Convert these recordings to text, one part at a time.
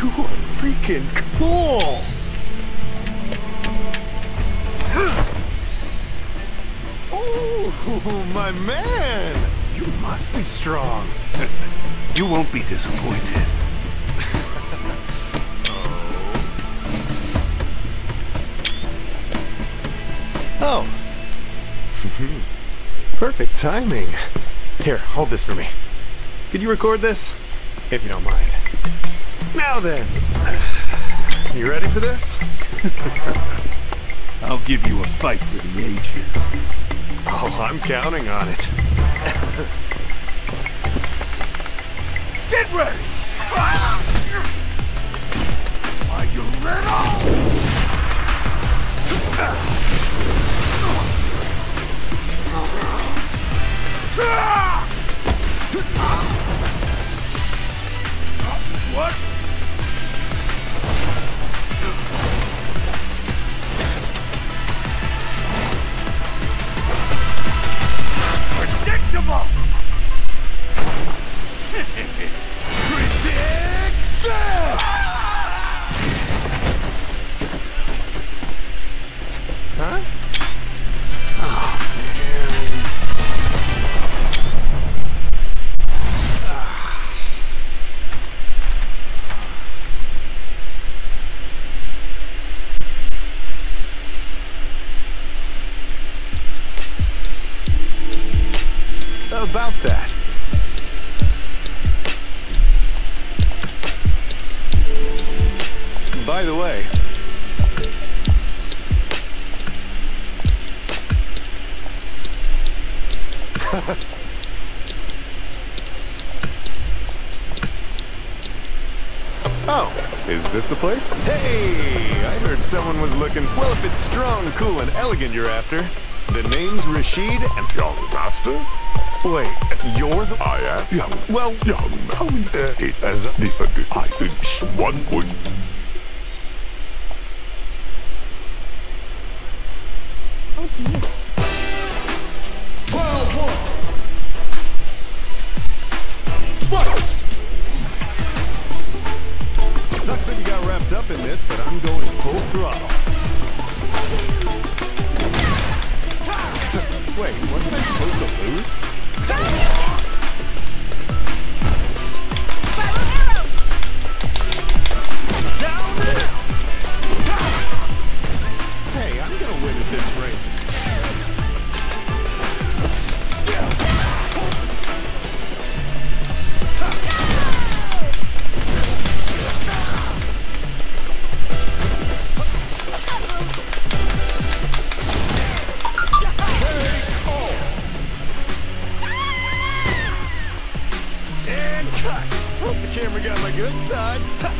You are freaking cool! Oh, my man! You must be strong. You won't be disappointed. Oh. Perfect timing. Here, hold this for me. Could you record this? If you don't mind. Now then. You ready for this? I'll give you a fight for the ages. Oh, I'm counting on it. Get ready! Are you ready? What? Predictable! Predict this! Huh? Oh, man. About that. By the way, oh, is this the place? Hey, I heard someone was looking. Well, if it's strong, cool, and elegant you're after, the name's Rashid and Young master? wait, you're the... I am young. Well, Young man. It as the I think 1 point. Oh dear. sucks that you got wrapped up in this, but I'm going full throttle. Wait, wasn't I supposed to lose? Hey, I'm gonna win at this rate. And cut! Hope the camera got my good side.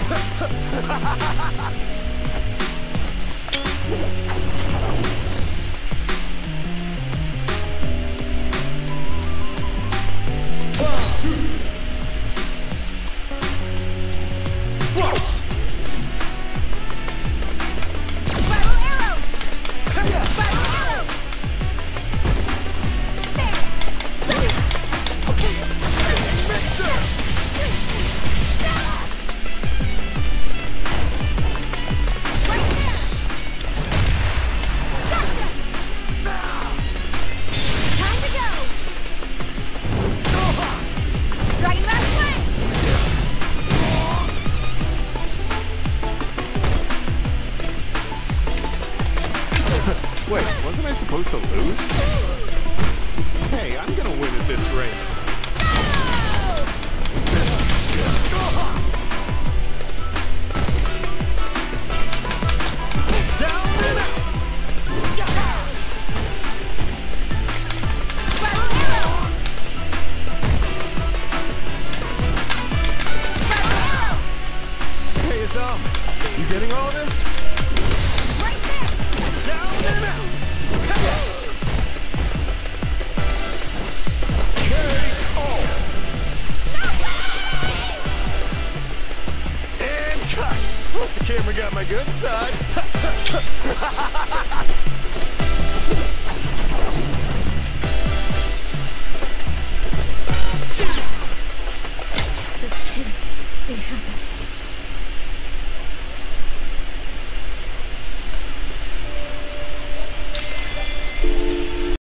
Wait, wasn't I supposed to lose? Hey, I'm gonna win at this rate. Down and out! Hey, Azam, you getting all this? Down and out! And cut! Hope the camera got my good side.